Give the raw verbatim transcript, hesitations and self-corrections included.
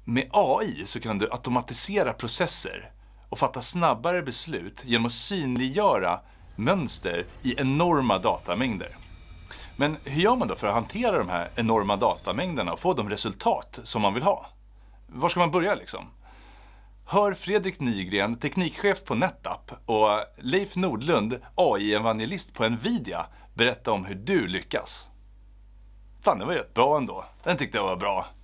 Med A I så kan du automatisera processer och fatta snabbare beslut genom att synliggöra mönster i enorma datamängder. Men hur gör man då för att hantera de här enorma datamängderna och få de resultat som man vill ha? Var ska man börja liksom? Hör Fredrik Nygren, teknikchef på NetApp, och Leif Nordlund, A I-evangelist på Nvidia, berätta om hur du lyckas. Fan, det var rätt bra ändå. Den tyckte jag var bra.